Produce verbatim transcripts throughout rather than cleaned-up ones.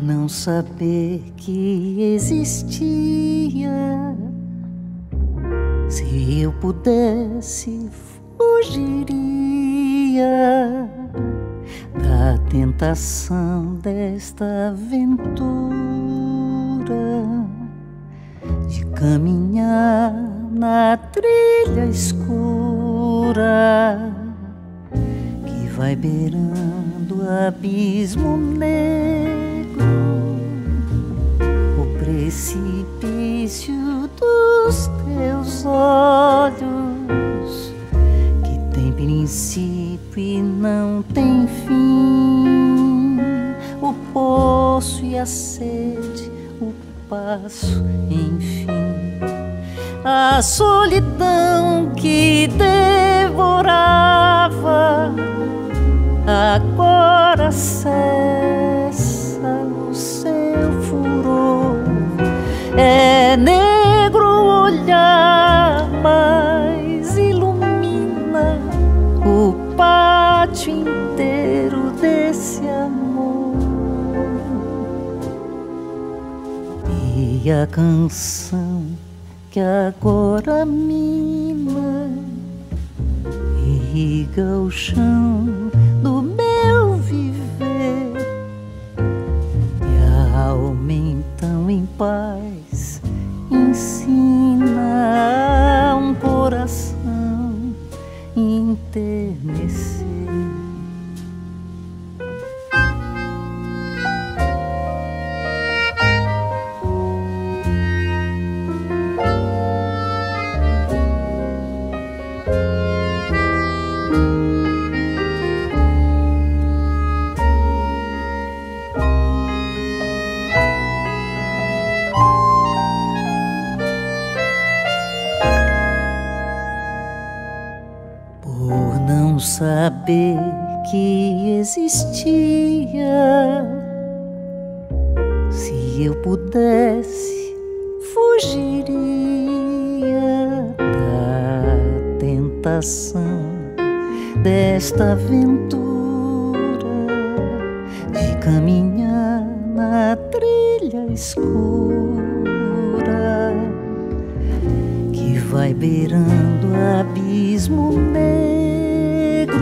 não saber que existia. Se eu pudesse, fugiria da tentação desta aventura de caminhar na trilha escura que vai beirando o abismo negro, o precipício dos teus olhos, que tem princípio e não tem fim, o poço e a sede, o passo, enfim, a solidão que devorava agora cessa o seu furor. É negro o olhar, mas ilumina o pátio inteiro desse amor. E a canção que agora mina irriga o chão do meu viver, e a alma então em paz ensina a um coração enternecer. Por não saber que existia, se eu pudesse, fugiria da tentação desta aventura de caminhar na trilha escura que vai beirando o abismo negro,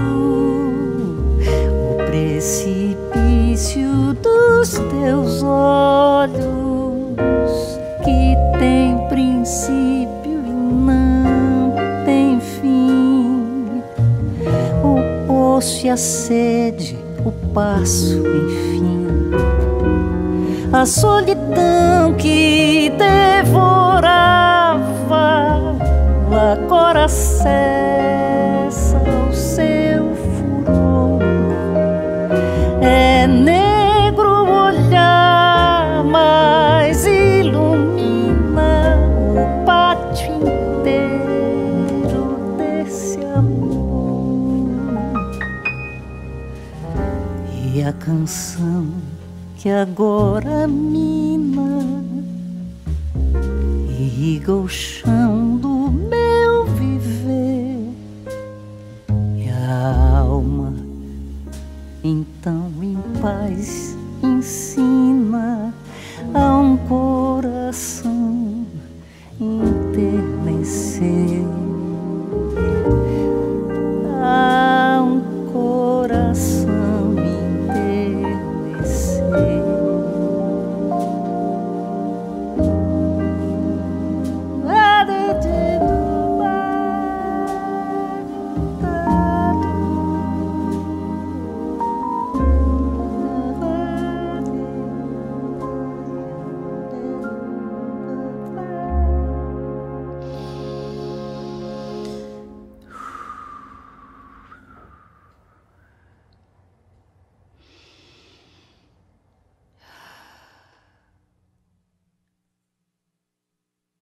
o precipício dos teus olhos, que tem princípio e não tem fim, o poço e a sede, o passo, enfim, a solidão que devorava agora cessa o seu furor. É negro o olhar, mas ilumina o pátio inteiro desse amor. E a canção que agora mina irriga o chão do meu viver, e a alma então em paz